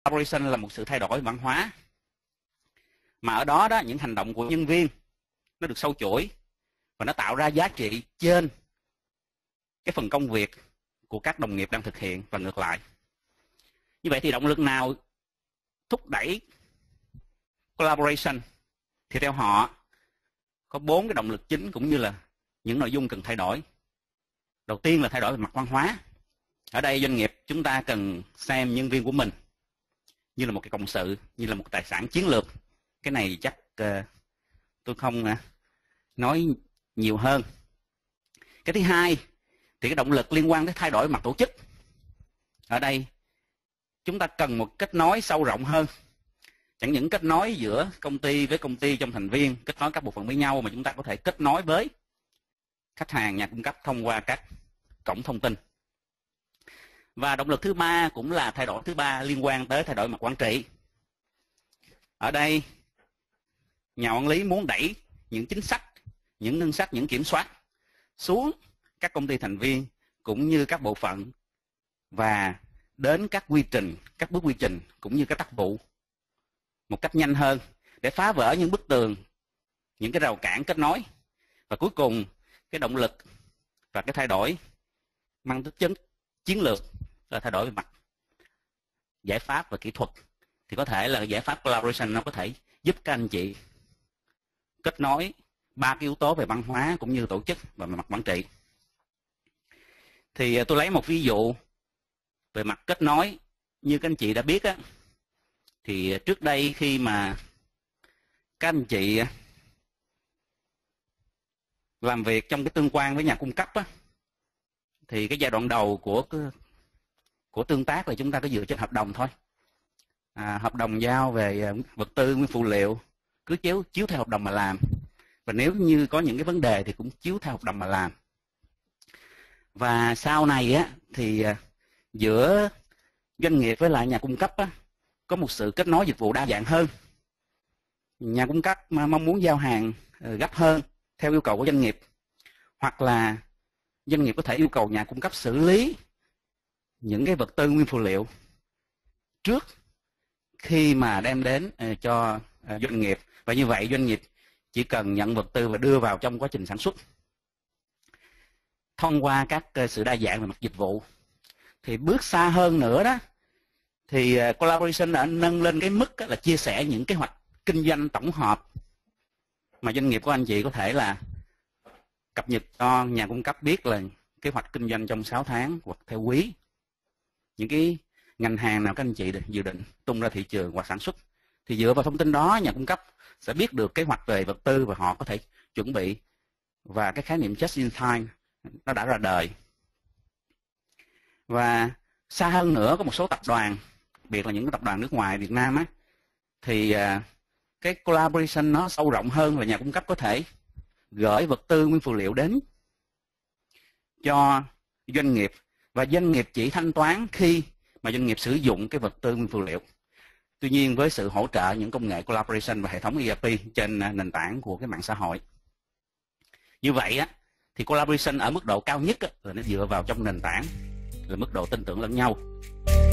Collaboration là một sự thay đổi văn hóa, mà ở đó những hành động của nhân viên nó được sâu chuỗi và nó tạo ra giá trị trên cái phần công việc của các đồng nghiệp đang thực hiện và ngược lại. Như vậy thì động lực nào thúc đẩy collaboration? Thì theo họ có 4 cái động lực chính cũng như là những nội dung cần thay đổi. Đầu tiên là thay đổi về mặt văn hóa. Ở đây doanh nghiệp chúng ta cần xem nhân viên của mình như là một cái cộng sự, như là một tài sản chiến lược. Cái này chắc tôi không nói nhiều hơn. Cái thứ hai thì cái động lực liên quan tới thay đổi mặt tổ chức. Ở đây chúng ta cần một kết nối sâu rộng hơn, chẳng những kết nối giữa công ty với công ty trong thành viên, kết nối các bộ phận với nhau, mà chúng ta có thể kết nối với khách hàng, nhà cung cấp thông qua các cổng thông tin. Và động lực thứ ba cũng là thay đổi thứ ba liên quan tới thay đổi mặt quản trị. Ở đây nhà quản lý muốn đẩy những chính sách, những ngân sách, những kiểm soát xuống các công ty thành viên cũng như các bộ phận và đến các quy trình, các bước quy trình cũng như các tác vụ một cách nhanh hơn để phá vỡ những bức tường, những cái rào cản kết nối. Và cuối cùng cái động lực và cái thay đổi mang tính chất chiến lược là thay đổi về mặt giải pháp và kỹ thuật. Thì có thể là giải pháp collaboration nó có thể giúp các anh chị kết nối 3 cái yếu tố về văn hóa cũng như tổ chức và mặt quản trị. Thì tôi lấy một ví dụ về mặt kết nối. Như các anh chị đã biết thì trước đây khi mà các anh chị làm việc trong cái tương quan với nhà cung cấp thì cái giai đoạn đầu của tương tác là chúng ta có dựa trên hợp đồng thôi. Hợp đồng giao về vật tư, nguyên phụ liệu cứ chiếu theo hợp đồng mà làm. Và nếu như có những cái vấn đề thì cũng chiếu theo hợp đồng mà làm. Và sau này thì giữa doanh nghiệp với lại nhà cung cấp có một sự kết nối dịch vụ đa dạng hơn. Nhà cung cấp mong muốn giao hàng gấp hơn theo yêu cầu của doanh nghiệp, hoặc là doanh nghiệp có thể yêu cầu nhà cung cấp xử lý những cái vật tư nguyên phụ liệu trước khi mà đem đến cho doanh nghiệp. Và như vậy doanh nghiệp chỉ cần nhận vật tư và đưa vào trong quá trình sản xuất. Thông qua các sự đa dạng về mặt dịch vụ thì bước xa hơn nữa thì collaboration đã nâng lên cái mức là chia sẻ những kế hoạch kinh doanh tổng hợp mà doanh nghiệp của anh chị có thể là cập nhật cho nhà cung cấp biết là kế hoạch kinh doanh trong 6 tháng hoặc theo quý. Những cái ngành hàng nào các anh chị dự định tung ra thị trường hoặc sản xuất, thì dựa vào thông tin đó nhà cung cấp sẽ biết được kế hoạch về vật tư và họ có thể chuẩn bị, và cái khái niệm just in time nó đã ra đời. Và xa hơn nữa có một số tập đoàn, đặc biệt là những cái tập đoàn nước ngoài Việt Nam thì cái collaboration nó sâu rộng hơn, là nhà cung cấp có thể gửi vật tư nguyên phụ liệu đến cho doanh nghiệp và doanh nghiệp chỉ thanh toán khi mà doanh nghiệp sử dụng cái vật tư nguyên phụ liệu. Tuy nhiên với sự hỗ trợ những công nghệ collaboration và hệ thống ERP trên nền tảng của cái mạng xã hội. Như vậy thì collaboration ở mức độ cao nhất là nó dựa vào trong nền tảng, là mức độ tin tưởng lẫn nhau.